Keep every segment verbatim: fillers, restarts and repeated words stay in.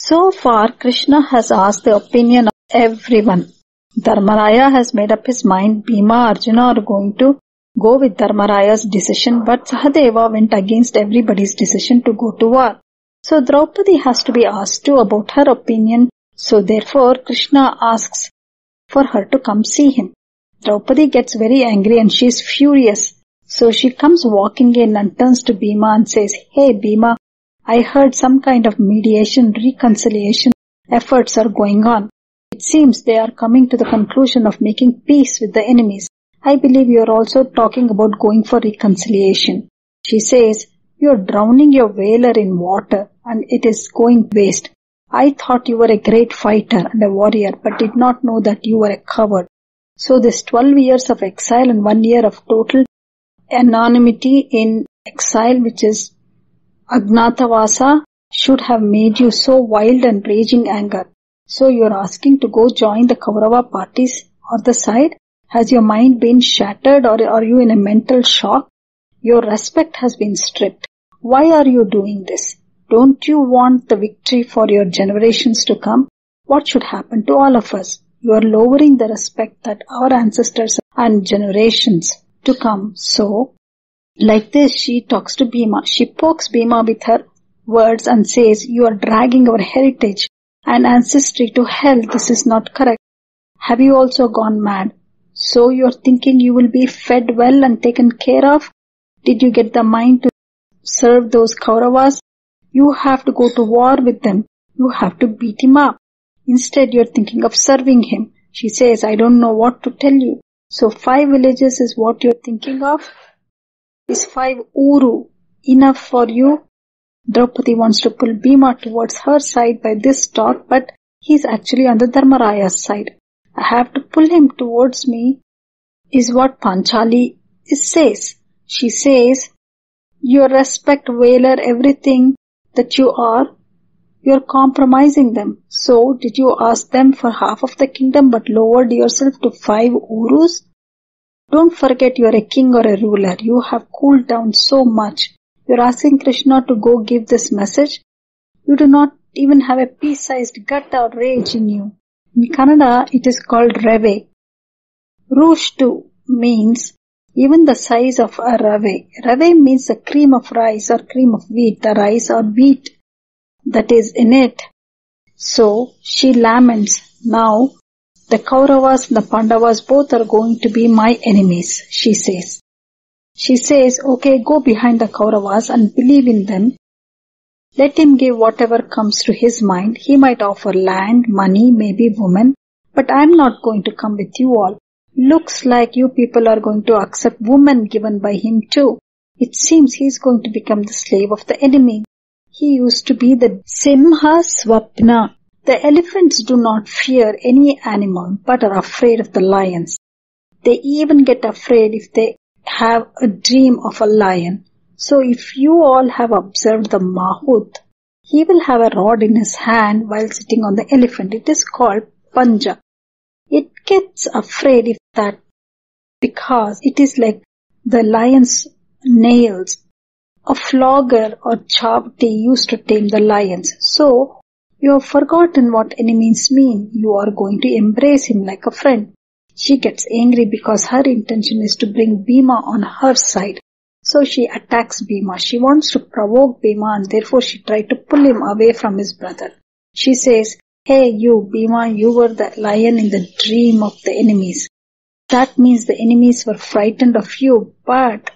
So far, Krishna has asked the opinion of everyone. Dharmaraya has made up his mind. Bheema, Arjuna are going to go with Dharmaraya's decision, but Sahadeva went against everybody's decision to go to war. So Draupadi has to be asked too about her opinion. So therefore, Krishna asks for her to come see him. Draupadi gets very angry and she is furious. So she comes walking in and turns to Bheema and says, "Hey Bheema, I heard some kind of mediation, reconciliation efforts are going on. It seems they are coming to the conclusion of making peace with the enemies. I believe you are also talking about going for reconciliation." She says, "You are drowning your whaler in water and it is going waste. I thought you were a great fighter and a warrior, but did not know that you were a coward. So this twelve years of exile and one year of total anonymity in exile, which is Agnatavasa, should have made you so wild and raging anger. So you are asking to go join the Kaurava parties or the side? Has your mind been shattered or are you in a mental shock? Your respect has been stripped. Why are you doing this? Don't you want the victory for your generations to come? What should happen to all of us? You are lowering the respect that our ancestors and generations to come." So, like this, she talks to Bheema. She pokes Bheema with her words and says, "You are dragging our heritage and ancestry to hell. This is not correct. Have you also gone mad? So you are thinking you will be fed well and taken care of? Did you get the mind to serve those Kauravas? You have to go to war with them. You have to beat him up. Instead, you are thinking of serving him." She says, "I don't know what to tell you. So five villages is what you are thinking of? Is five uru enough for you?" Draupadi wants to pull Bheema towards her side by this talk, but he is actually on the Dharmaraya's side. "I have to pull him towards me," is what Panchali says. She says, "Your respect, valor, everything that you are, you are compromising them. So did you ask them for half of the kingdom but lowered yourself to five urus? Don't forget you are a king or a ruler. You have cooled down so much. You are asking Krishna to go give this message. You do not even have a pea-sized gut or rage in you." In Kannada, it is called rave. Rushtu means even the size of a rave. Rave means the cream of rice or cream of wheat, the rice or wheat that is in it. So she laments, "Now the Kauravas and the Pandavas both are going to be my enemies," she says. She says, "Okay, go behind the Kauravas and believe in them. Let him give whatever comes to his mind. He might offer land, money, maybe women, but I am not going to come with you all. Looks like you people are going to accept women given by him too. It seems he is going to become the slave of the enemy. He used to be the Simha Swapna. The elephants do not fear any animal but are afraid of the lions. They even get afraid if they have a dream of a lion. So if you all have observed the Mahut, he will have a rod in his hand while sitting on the elephant. It is called Panja. It gets afraid if that because it is like the lion's nails. A flogger or chavti used to tame the lions. So you have forgotten what enemies mean. You are going to embrace him like a friend." She gets angry because her intention is to bring Bheema on her side. So she attacks Bheema. She wants to provoke Bheema and therefore she tried to pull him away from his brother. She says, "Hey you Bheema, you were the lion in the dream of the enemies. That means the enemies were frightened of you, but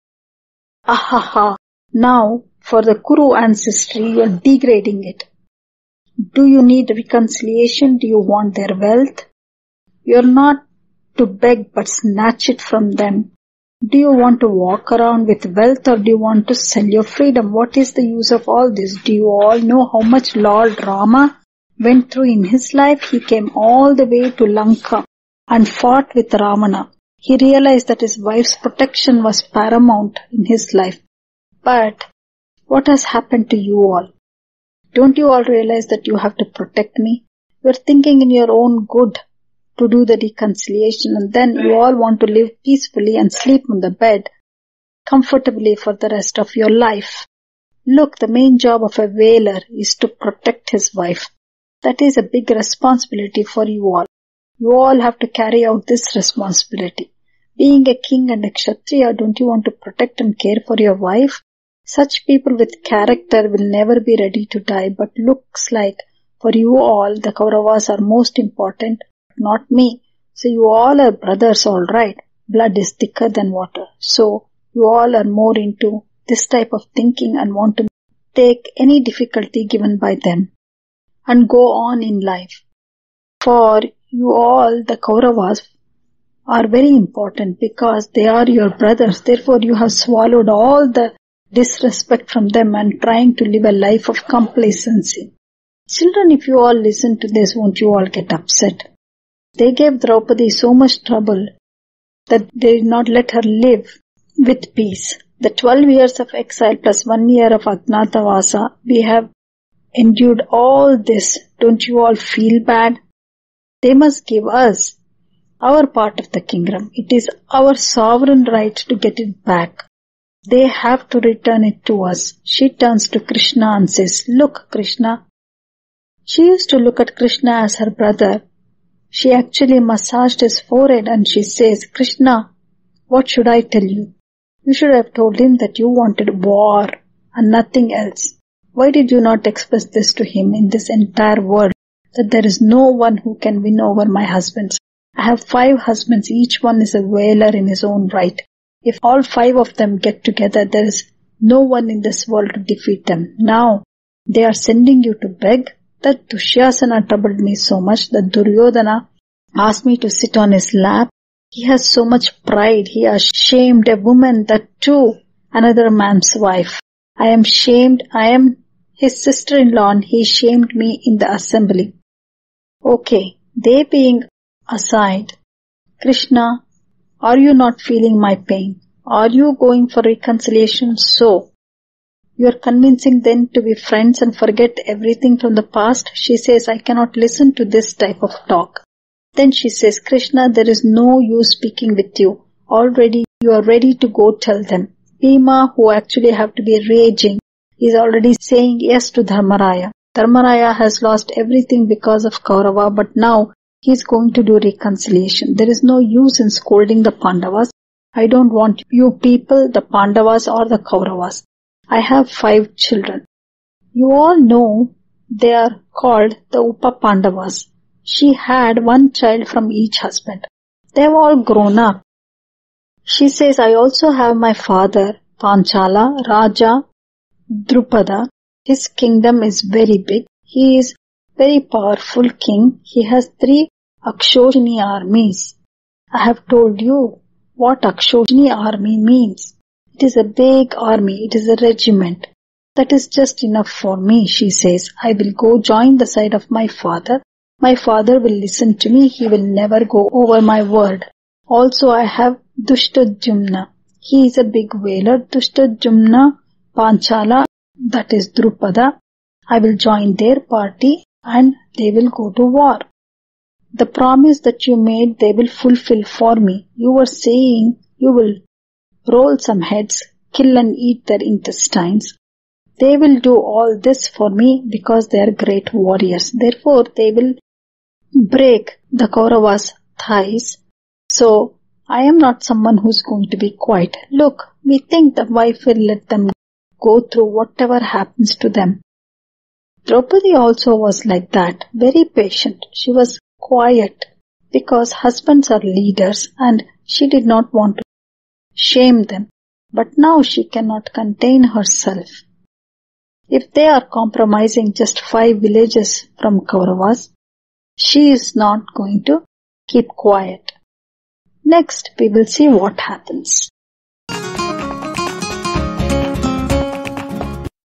ahaha, now for the Kuru ancestry you are degrading it. Do you need reconciliation? Do you want their wealth? You are not to beg but snatch it from them. Do you want to walk around with wealth or do you want to sell your freedom? What is the use of all this? Do you all know how much Lord Rama went through in his life? He came all the way to Lanka and fought with Ravana. He realized that his wife's protection was paramount in his life. But what has happened to you all? Don't you all realize that you have to protect me? You are thinking in your own good to do the reconciliation and then you all want to live peacefully and sleep on the bed comfortably for the rest of your life. Look, the main job of a whaler is to protect his wife. That is a big responsibility for you all. You all have to carry out this responsibility. Being a king and a kshatriya, don't you want to protect and care for your wife? Such people with character will never be ready to die, but looks like for you all, the Kauravas are most important, not me. So you all are brothers, all right. Blood is thicker than water. So you all are more into this type of thinking and want to take any difficulty given by them and go on in life. For you all, the Kauravas are very important because they are your brothers. Therefore, you have swallowed all the disrespect from them and trying to live a life of complacency. Children, if you all listen to this, won't you all get upset? They gave Draupadi so much trouble that they did not let her live with peace. The twelve years of exile plus one year of Ajnatavasa, we have endured all this. Don't you all feel bad? They must give us our part of the kingdom. It is our sovereign right to get it back. They have to return it to us. She turns to Krishna and says, look, Krishna. She used to look at Krishna as her brother. She actually massaged his forehead and she says, Krishna, what should I tell you? You should have told him that you wanted war and nothing else. Why did you not express this to him in this entire world, that there is no one who can win over my husbands? I have five husbands, each one is a whaler in his own right. If all five of them get together, there is no one in this world to defeat them. Now, they are sending you to beg. That Dushyasana troubled me so much that Duryodhana asked me to sit on his lap. He has so much pride. He has shamed a woman, that too, another man's wife. I am shamed. I am his sister-in-law and he shamed me in the assembly. Okay, they being aside, Krishna, are you not feeling my pain? Are you going for reconciliation? So, you are convincing them to be friends and forget everything from the past? She says, I cannot listen to this type of talk. Then she says, Krishna, there is no use speaking with you. Already you are ready to go tell them. Bheema, who actually have to be raging, is already saying yes to Dharmaraya. Dharmaraya has lost everything because of Kaurava, but now he is going to do reconciliation. There is no use in scolding the Pandavas. I don't want you people, the Pandavas or the Kauravas. I have five children. You all know they are called the Upapandavas. She had one child from each husband. They have all grown up. She says, I also have my father, Panchala, Raja, Drupada. His kingdom is very big. He is very powerful king. He has three Akshojini armies. I have told you what Akshojini army means. It is a big army. It is a regiment. That is just enough for me, she says. I will go join the side of my father. My father will listen to me. He will never go over my word. Also, I have Drishtadyumna. He is a big whaler. Drishtadyumna, Panchala, that is Drupada. I will join their party and they will go to war. The promise that you made, they will fulfill for me. You were saying you will roll some heads, kill and eat their intestines. They will do all this for me because they are great warriors. Therefore, they will break the Kauravas' thighs. So, I am not someone who is going to be quiet. Look, we think the wife will let them go through whatever happens to them. Draupadi also was like that, very patient. She was quiet because husbands are leaders and she did not want to shame them. But now she cannot contain herself. If they are compromising just five villages from Kauravas, she is not going to keep quiet. Next, we will see what happens.